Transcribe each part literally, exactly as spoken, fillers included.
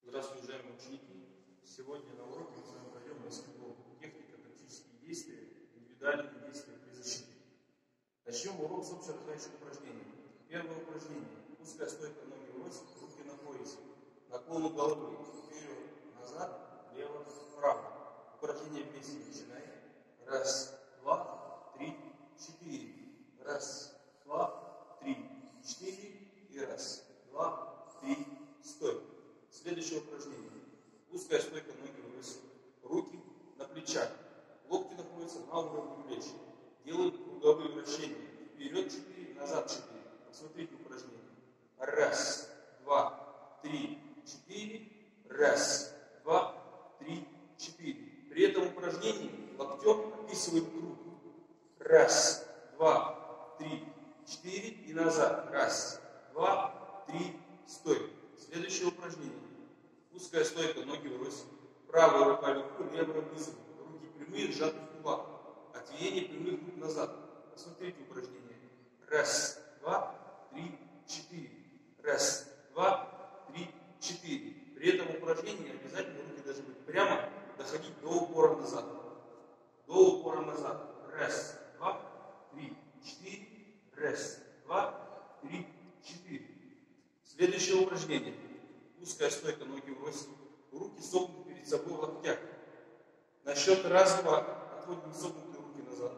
Здравствуйте, уважаемые ученики! Сегодня на уроке мы с вами пройдем баскетбол. Техника, тактические действия, индивидуальные действия при защите. Начнем урок с общеразвивающих упражнений. Первое упражнение. Узкая стойка, ноги врозь, руки на поясе. Наклоны головы вперед, назад, влево, вправо. Упражнение вместе начинаем. Раз, два, три, четыре. Раз, два, три, четыре. И раз, два, три, стой. Следующее упражнение. Узкая стойка, ноги врозь. Руки на плечах. Локти находятся на уровне плеч. Делаем круговые вращения. Вперед четыре, назад четыре. Посмотрите упражнение. Раз, два, три, четыре. Раз, два, три, четыре. При этом упражнении локтем описываем круг. Раз, два, три, четыре. И назад. Раз, два, три, стой. Следующее упражнение. Узкая стойка, ноги врозь. Правая рука легко, левая высоко. Руки прямые, сжаты в кулак. Отведение прямых рук назад. Посмотрите упражнение. Раз, два, три, четыре. Раз, два, три, четыре. При этом упражнении обязательно руки должны быть прямо, доходить до упора назад. До упора назад. Раз, два, три, четыре. Раз, два, три, четыре. Следующее упражнение. Узкая стойка, ноги врозь. Руки согнуты перед собой в локтях. На счет раз-два отводим согнутые руки назад.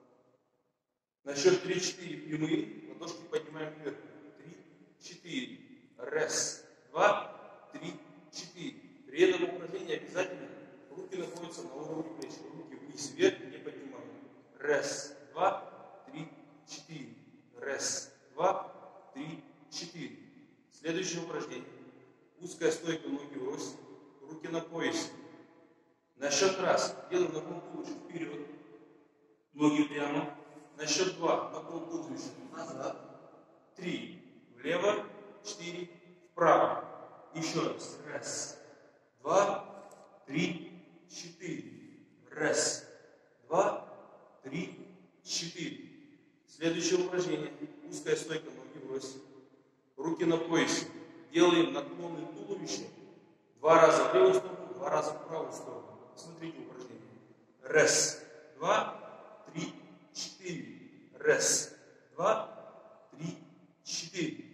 На счет три-четыре прямые. Ладошки поднимаем вверх. три-четыре. Раз, два, три, четыре. При этом упражнении обязательно руки находятся на уровне плеч. Руки вниз, вверх, не поднимаем. Раз, два, три, четыре. Раз, два, три, четыре. Следующее упражнение. Узкая стойка, ноги врозь. Руки на поясе. На счет раз делаем наклон туловища вперед. Ноги прямо. На счет два наклон туловища назад. Три. Влево. Четыре. Вправо. Еще раз. Раз. Два. Три. Четыре. Раз. Два. Три. Четыре. Следующее упражнение. Узкая стойка, ноги врозь. Руки на поясе. Делаем наклоны туловища. Два раза в левую сторону, два раза в правую сторону. Смотрите упражнение. Раз, два, три, четыре. Раз, два, три, четыре.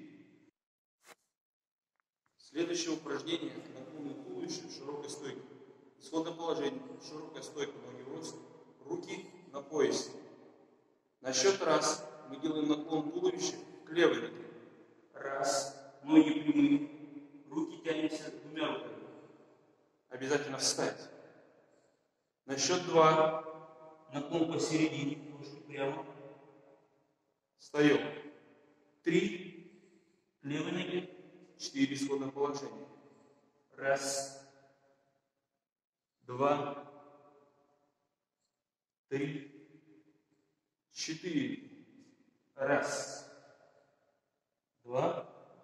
Следующее упражнение. Наклоны туловища в широкой стойке. Исходное положение. Широкая стойка, ноги врозь. Руки на поясе. На счет раз мы делаем наклон туловища к левой ноге. Раз. Ноги прямые. Руки тянемся двумя руками. Обязательно встать. На счет два. Наклон посередине. Ножки прямо. Встаем. Три. К левой ноге. Четыре. Исходное положение. Раз. Два. Три. Четыре. Раз. Два.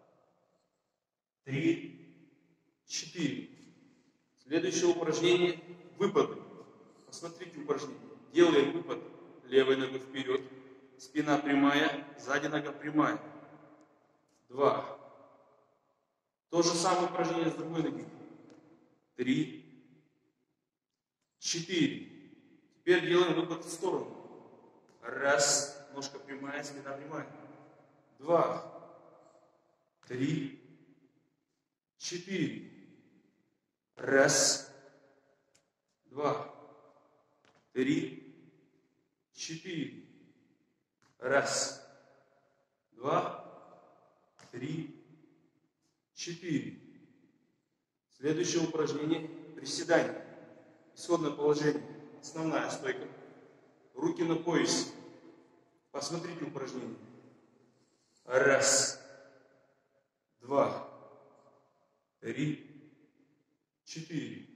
Три. Четыре. Следующее упражнение. Выпады. Посмотрите упражнение. Делаем выпад левой ногой вперед. Спина прямая. Сзади нога прямая. Два. То же самое упражнение с другой ноги. Три. Четыре. Теперь делаем выпад в сторону. Раз. Ножка прямая, спина прямая. Два. Три. Четыре. Раз. Два. Три. Четыре. Раз. Два. Три. Четыре. Следующее упражнение. Приседание. Исходное положение. Основная стойка. Руки на поясе. Посмотрите упражнение. Раз. Два. Три. Четыре.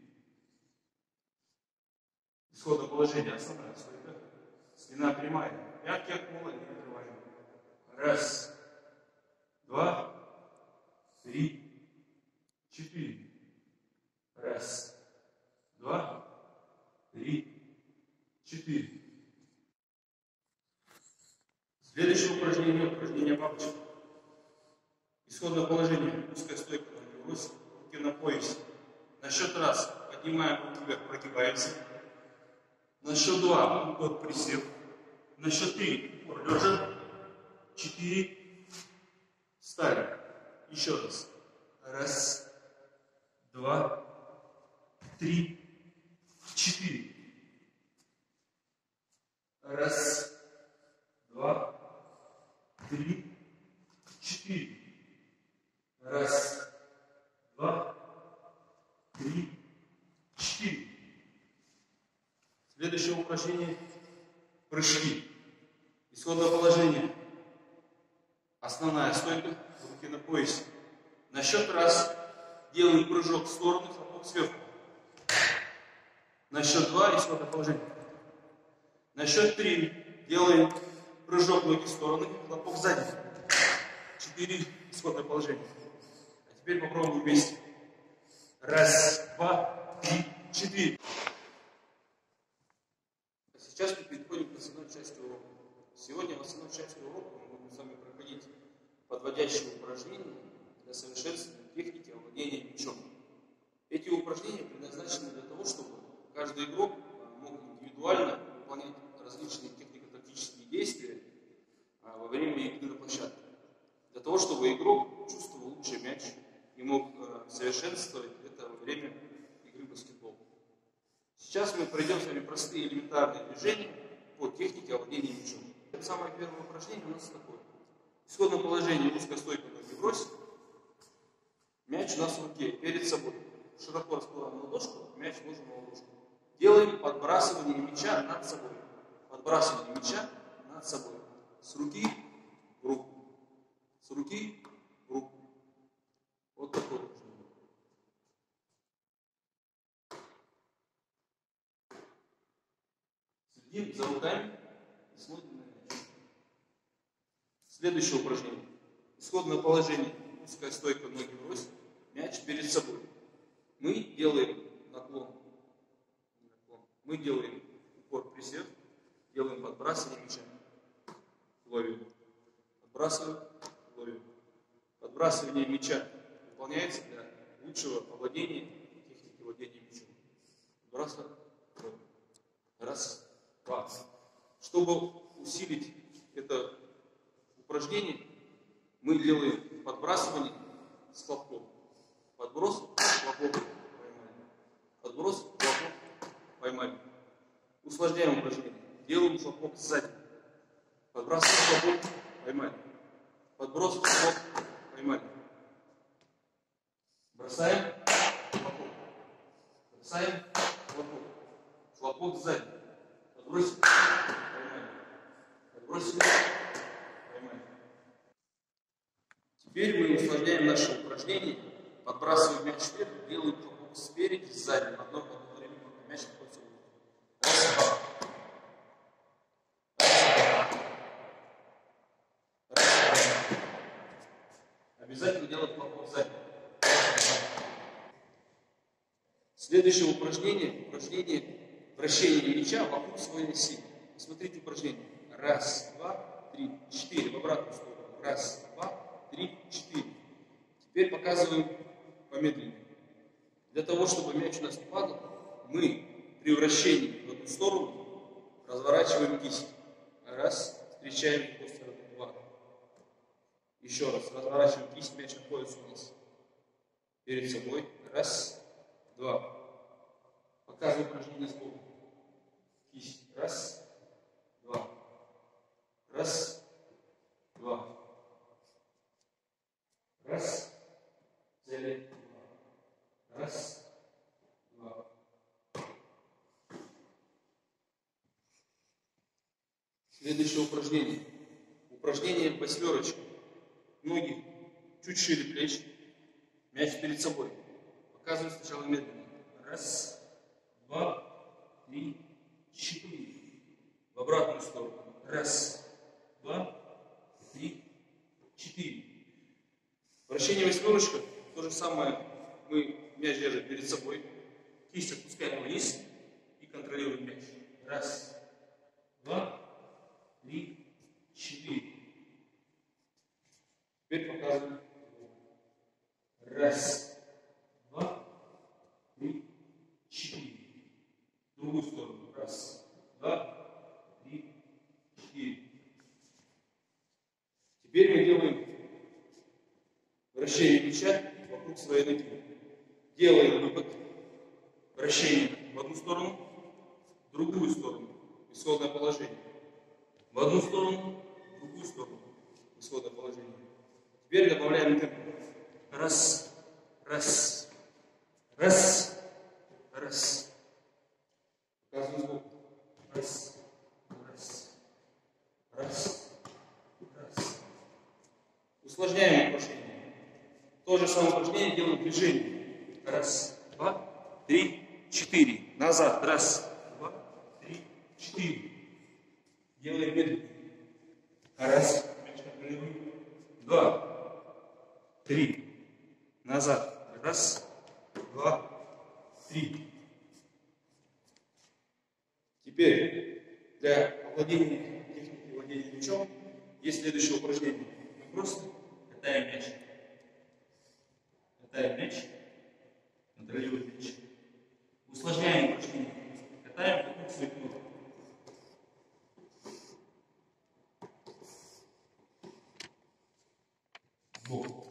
Исходное положение. Основная стойка. Спина прямая. Пятки от пола не отрываем. Раз. Два. Три. Четыре. Раз. Два. Три. Четыре. Следующее упражнение. Упражнение бабочек. Исходное положение. Узкая стойка, ноги врозь, руки на пояс. поясе. На счет раз поднимаем руки вверх, прогибаемся. На счет два упор, присев. На счет три упор, лежа. Четыре. Встали. Еще раз. Раз, два, три, четыре. Раз, два, три, четыре. Раз, два, три, четыре. Следующее упражнение – прыжки. Исходное положение. Основная стойка, руки на поясе. На счет раз делаем прыжок в сторону, хлопок сверху. На счет два исходное положение. На счет три делаем прыжок ноги в стороны, хлопок сзади. Четыре исходное положение. А теперь попробуем вместе. Раз, два, три, четыре. А сейчас мы переходим к основной части урока. Сегодня в основной части урока мы будем с вами проходить подводящие упражнения для совершенствования техники овладения мячом. Эти упражнения предназначены для того, чтобы каждый игрок мог индивидуально выполнять различные технико-тактические действия во время игры на площадке. Для того, чтобы игрок чувствовал лучше мяч и мог совершенствовать это во время игры в баскетбол. Сейчас мы пройдем с вами простые элементарные движения по технике овладения мячом. Самое первое упражнение у нас такое. Исходное положение, узкая стойка, ноги брось. Мяч у нас в руке, перед собой. Широко раскрываем ладошку, мяч ложим на ладошку. Делаем подбрасывание мяча над собой. Подбрасывание мяча над собой. С руки в руку. С руки в руку. Вот такое упражнение. Следим за руками и смотрим на мяч. Следующее упражнение. Исходное положение. Узкая стойка, ноги брось. Мяч перед собой. Мы делаем наклон. наклон. Мы делаем упор, присев. Делаем подбрасывание мяча. Ловим. Подбрасываем. Ловим. Подбрасывание мяча выполняется для лучшего овладения техники владения мячом. Подбрасываем. Ловим. Раз, два. Чтобы усилить это упражнение, мы делаем подбрасывание с хлопком. Подброс, хлопок, поймали. Подброс, хлопок, поймали. Усложняем упражнение. Делаем хлопок сзади. Подбрасываем хлопок, поймали. Подброс, хлопок, поймали. Бросаем, хлопок. Бросаем, хлопок. Хлопок сзади. Подбросим, поймали. Подбросим, поймали. Теперь мы усложняем наше упражнение. Подбрасываем мяч вверх, делаем хлопок спереди, сзади. В одно время, пока мяч находится в руке. Раз, два. Раз, два. Обязательно делать хлопок сзади. Следующее упражнение. Упражнение вращения мяча вокруг своей оси. Смотрите упражнение. Раз, два, три, четыре. В обратную сторону. Раз, два, три, четыре. Теперь показываем помедленнее. Для того, чтобы мяч у нас не падал, мы при вращении в одну сторону разворачиваем кисть. Раз, встречаем в другую сторону. Два. Еще раз. Разворачиваем кисть, мяч находится у нас перед собой. Раз, два. Показываем упражнение сбоку. Кисть. Раз, два. Раз, два. Раз, цели. Раз, два. Следующее упражнение. Упражнение восьмерочка. Ноги чуть шире плеч. Мяч перед собой. Показываем сначала медленно. Раз, два, три, четыре. В обратную сторону. Раз, два, три, четыре. Вращение восьмерочка. То же самое. Мы мяч держим перед собой. Кисть отпускаем вниз и контролируем мяч. Раз, два, три, четыре. Теперь показываем. Раз, два, вращение мяча вокруг своей ноги. Делаем выпад, вращение в одну сторону, в другую сторону, исходное положение. В одну сторону, в другую сторону, исходное положение. Теперь добавляем темп. Раз, раз, раз, раз. Показываю звук. Раз, раз, раз, раз. Усложняем упражнение. То же самое упражнение делаем движение. Раз, два, три, четыре. Назад. Раз, два, три, четыре. Делаем медленно. Раз, два, три. Назад. Раз, два, три. Теперь для овладения техникой владения мячом есть следующее упражнение. Мы просто катаем мяч. Катаем мяч. Контролируем мяч. Усложняем упражнение. Катаем вокруг своих ног. Сбоку.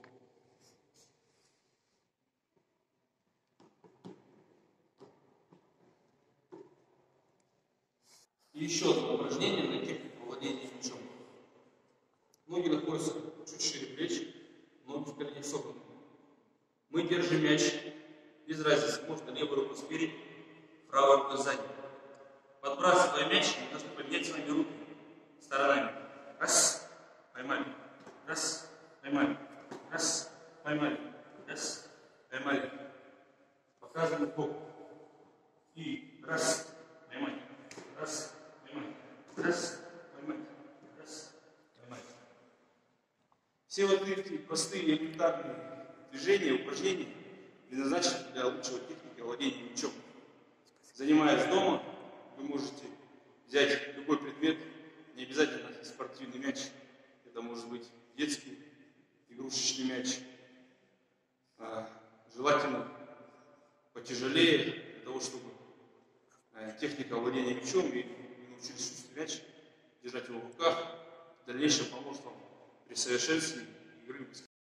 И еще одно упражнение на технику владения мячом. Ноги находятся чуть шире плеч, ноги в коленях согнуты. Мы держим мяч, без разницы, можно левую руку спереди, правую руку сзади. Подбрасывая мяч, мы должны поднять с вами руки сторонами. Раз, поймали. Раз, поймали. Раз, поймали. Раз, поймали. Показываем бок. И раз, поймали. Раз, поймать. Раз, поймать. Раз, поймать. Все вот эти простые элементарные движения, упражнения предназначены для лучшего техники владения мячом. Занимаясь дома, вы можете взять любой предмет, не обязательно спортивный мяч. Это может быть детский, игрушечный мяч. А, желательно потяжелее, для того, чтобы техника владения мячом, и вы научились чувствовать мяч, держать его в руках, в дальнейшем поможет вам при совершенствовании игры в баскетбол.